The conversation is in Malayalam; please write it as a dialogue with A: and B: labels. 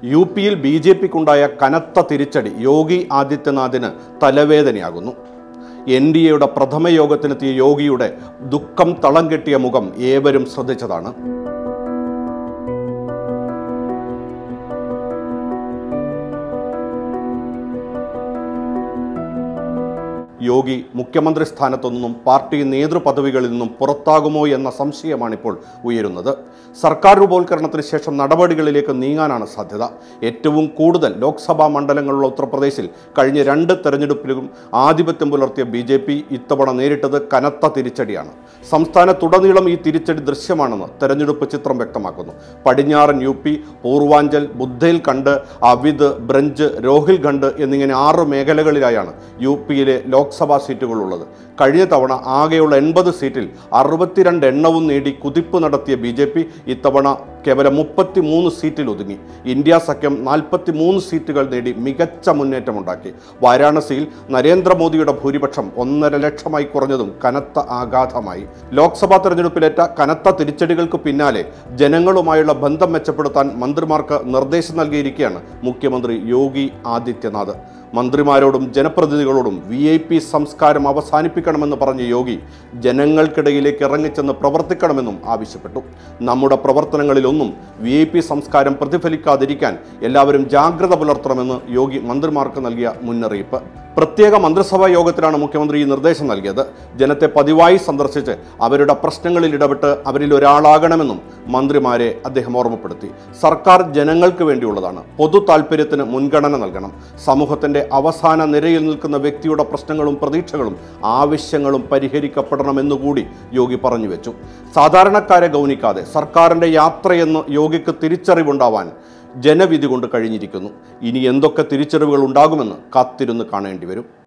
A: യുപിയിൽ ബിജെപിക്കുണ്ടായ കനത്ത തിരിച്ചടി യോഗി ആദിത്യനാഥിന് തലവേദനയാകുന്നു. എൻഡിഎയുടെ പ്രഥമ യോഗത്തിനെത്തിയ യോഗിയുടെ ദുഃഖം തളം കെട്ടിയ മുഖം ഏവരും ശ്രദ്ധിച്ചതാണ്. യോഗി മുഖ്യമന്ത്രി സ്ഥാനത്തു നിന്നും പാർട്ടി നേതൃപദവികളിൽ നിന്നും പുറത്താകുമോ എന്ന സംശയമാണിപ്പോൾ ഉയരുന്നത്. സർക്കാർ രൂപവത്കരണത്തിന് ശേഷം നടപടികളിലേക്ക് നീങ്ങാനാണ് സാധ്യത. ഏറ്റവും കൂടുതൽ ലോക്സഭാ മണ്ഡലങ്ങളുള്ള ഉത്തർപ്രദേശിൽ കഴിഞ്ഞ 2 തെരഞ്ഞെടുപ്പിലും ആധിപത്യം പുലർത്തിയ ബിജെപി ഇത്തവണ നേരിട്ടത് കനത്ത തിരിച്ചടിയാണ്. സംസ്ഥാനത്തുടനീളം ഈ തിരിച്ചടി ദൃശ്യമാണെന്ന് തെരഞ്ഞെടുപ്പ് ചിത്രം വ്യക്തമാക്കുന്നു. പടിഞ്ഞാറൻ യുപി, പൂർവാഞ്ചൽ, ബുദ്ധേൽഖണ്ഡ്, അവിധ്, ബ്രഞ്ച്, രോഹിൽഖണ്ഡ് എന്നിങ്ങനെ 6 മേഖലകളിലായാണ് യുപിയിലെ ലോക്സഭാ സീറ്റുകളുള്ളത്. കഴിഞ്ഞ തവണ ആകെയുള്ള 80 സീറ്റിൽ 62 എണ്ണവും നേടി കുതിപ്പ് നടത്തിയ ബിജെപി ഇത്തവണ കേവലം 33 സീറ്റിൽ ഒതുങ്ങി. ഇന്ത്യ സഖ്യം 43 സീറ്റുകൾ നേടി മികച്ച മുന്നേറ്റമുണ്ടാക്കി. വാരാണസിയിൽ നരേന്ദ്രമോദിയുടെ ഭൂരിപക്ഷം 1.5 ലക്ഷമായി കുറഞ്ഞതും കനത്ത ആഘാതമായി. ലോക്സഭാ തെരഞ്ഞെടുപ്പിലേറ്റ കനത്ത തിരിച്ചടികൾക്ക് പിന്നാലെ ജനങ്ങളുമായുള്ള ബന്ധം മെച്ചപ്പെടുത്താൻ മന്ത്രിമാർക്ക് നിർദ്ദേശം നൽകിയിരിക്കുകയാണ് മുഖ്യമന്ത്രി യോഗി ആദിത്യനാഥ്. മന്ത്രിമാരോടും ജനപ്രതിനിധികളോടും VIP സംസ്കാരം അവസാനിപ്പിക്കണമെന്ന് പറഞ്ഞ യോഗി ജനങ്ങൾക്കിടയിലേക്ക് ഇറങ്ങിച്ചെന്ന് പ്രവർത്തിക്കണമെന്നും ആവശ്യപ്പെട്ടു. നമ്മുടെ പ്രവർത്തനങ്ങളിലൊന്നും VIP സംസ്കാരം പ്രതിഫലിക്കാതിരിക്കാൻ എല്ലാവരും ജാഗ്രത പുലർത്തണമെന്ന് യോഗി മന്ത്രിമാർക്ക് നൽകിയ മുന്നറിയിപ്പ്. പ്രത്യേക മന്ത്രിസഭാ യോഗത്തിലാണ് മുഖ്യമന്ത്രി ഈ നിർദ്ദേശം നൽകിയത്. ജനത്തെ പതിവായി സന്ദർശിച്ച് അവരുടെ പ്രശ്നങ്ങളിൽ ഇടപെട്ട് അവരിൽ ഒരാളാകണമെന്നും മന്ത്രിമാരെ അദ്ദേഹം ഓർമ്മപ്പെടുത്തി. സർക്കാർ ജനങ്ങൾക്ക് വേണ്ടിയുള്ളതാണ്. പൊതു താൽപര്യത്തിന് മുൻഗണന നൽകണം. സമൂഹത്തിന്റെ അവസാന നിരയിൽ നിൽക്കുന്ന വ്യക്തിയുടെ പ്രശ്നങ്ങളും പ്രതീക്ഷകളും ആവശ്യങ്ങളും പരിഹരിക്കപ്പെടണമെന്നുകൂടി യോഗി പറഞ്ഞു വെച്ചു. സാധാരണക്കാരെ ഗൗനിക്കാതെ സർക്കാരിന്റെ യാത്രയെന്ന് യോഗിക്ക് തിരിച്ചറിവുണ്ടാവാൻ ജനവിധി കൊണ്ട് കഴിഞ്ഞിരിക്കുന്നു. ഇനി എന്തൊക്കെ തിരിച്ചറിവുകൾ ഉണ്ടാകുമെന്ന് കാത്തിരുന്ന് കാണേണ്ടി വരും.